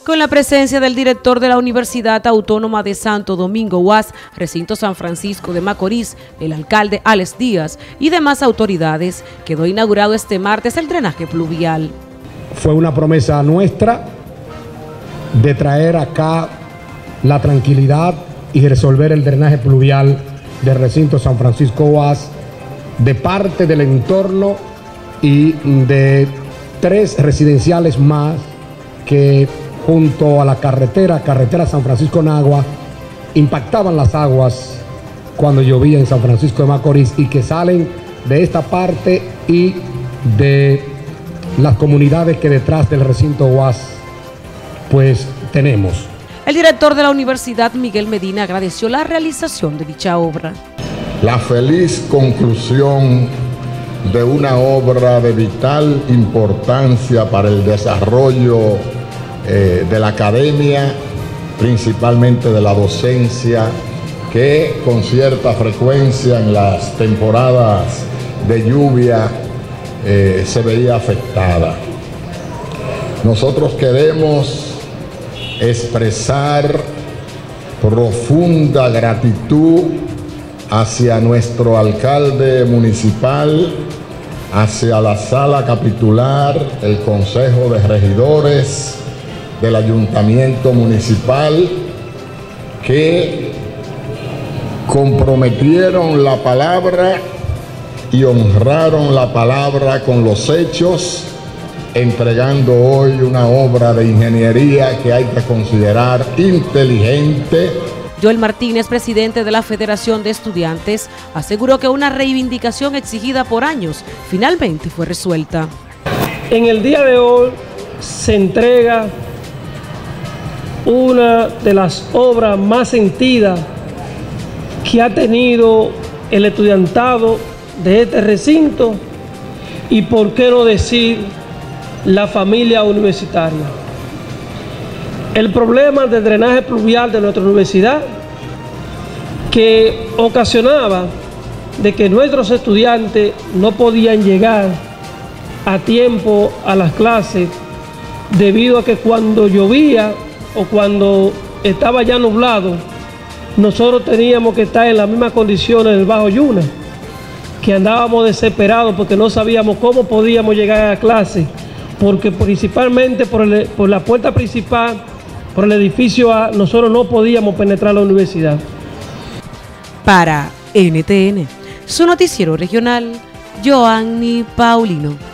Con la presencia del director de la Universidad Autónoma de Santo Domingo, UAS, Recinto San Francisco de Macorís, el alcalde Alex Díaz y demás autoridades, quedó inaugurado este martes el drenaje pluvial. Fue una promesa nuestra de traer acá la tranquilidad y resolver el drenaje pluvial del Recinto San Francisco UAS de parte del entorno y de 3 residenciales más que junto a la carretera San Francisco-Nagua, impactaban las aguas cuando llovía en San Francisco de Macorís y que salen de esta parte y de las comunidades que detrás del recinto UAS pues tenemos. El director de la universidad, Miguel Medina, agradeció la realización de dicha obra. La feliz conclusión de una obra de vital importancia para el desarrollo de la academia, principalmente de la docencia, que con cierta frecuencia en las temporadas de lluvia se veía afectada. Nosotros queremos expresar profunda gratitud hacia nuestro alcalde municipal, hacia la sala capitular, el Consejo de Regidores del Ayuntamiento Municipal, que comprometieron la palabra y honraron la palabra con los hechos, entregando hoy una obra de ingeniería que hay que considerar inteligente. Joel Martínez, presidente de la Federación de Estudiantes, aseguró que una reivindicación exigida por años finalmente fue resuelta. En el día de hoy se entrega una de las obras más sentidas que ha tenido el estudiantado de este recinto y, por qué no decir, la familia universitaria. El problema del drenaje pluvial de nuestra universidad, que ocasionaba de que nuestros estudiantes no podían llegar a tiempo a las clases debido a que cuando llovía o cuando estaba ya nublado, nosotros teníamos que estar en las mismas condiciones del Bajo Yuna, que andábamos desesperados porque no sabíamos cómo podíamos llegar a clase, porque principalmente por la puerta principal, por el edificio A, nosotros no podíamos penetrar la universidad. Para NTN, su noticiero regional, Joanny Paulino.